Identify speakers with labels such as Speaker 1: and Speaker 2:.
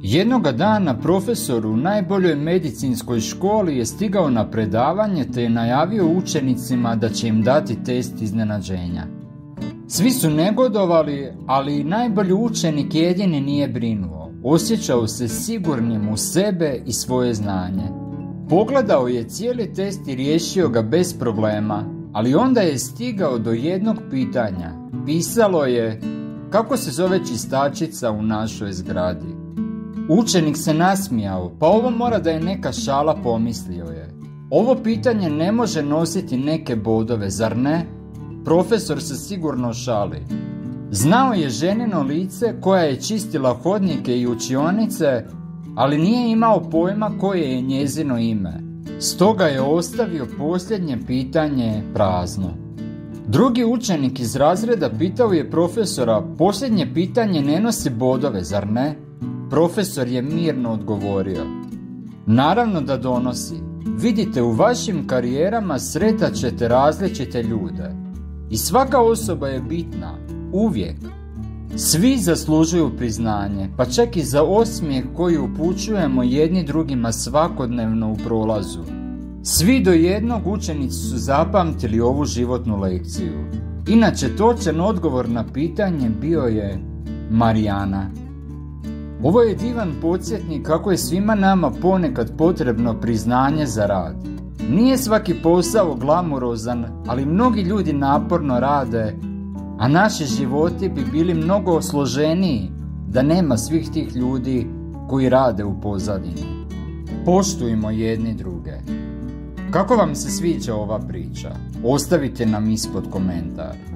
Speaker 1: Jednoga dana profesor u najboljoj medicinskoj školi je stigao na predavanje te je najavio učenicima da će im dati test iznenađenja. Svi su negodovali, ali najbolji učenik jedini nije brinuo. Osjećao se sigurnim u sebe i svoje znanje. Pogledao je cijeli test i riješio ga bez problema, ali onda je stigao do jednog pitanja. Pisalo je: kako se zove čistačica u našoj zgradi? Učenik se nasmijao, pa ovo mora da je neka šala, pomislio je. Ovo pitanje ne može nositi neke bodove, zar ne? Profesor se sigurno šali. Znao je ženino lice koja je čistila hodnike i učionice, ali nije imao pojma koje je njezino ime. Stoga je ostavio posljednje pitanje prazno. Drugi učenik iz razreda pitao je profesora: posljednje pitanje ne nosi bodove, zar ne? Profesor je mirno odgovorio: naravno da donosi. Vidite, u vašim karijerama sretat ćete različite ljude. I svaka osoba je bitna, uvijek. Svi zaslužuju priznanje, pa čak i za osmijeh koji upućujemo jedni drugima svakodnevno u prolazu. Svi do jednog učenici su zapamtili ovu životnu lekciju. Inače, točan odgovor na pitanje bio je Marijana. Ovo je divan podsjetnik kako je svima nama ponekad potrebno priznanje za rad. Nije svaki posao glamurozan, ali mnogi ljudi naporno rade, a naši životi bi bili mnogo složeniji da nema svih tih ljudi koji rade u pozadini. Poštujmo jedni druge. Kako vam se sviđa ova priča? Ostavite nam ispod komentar.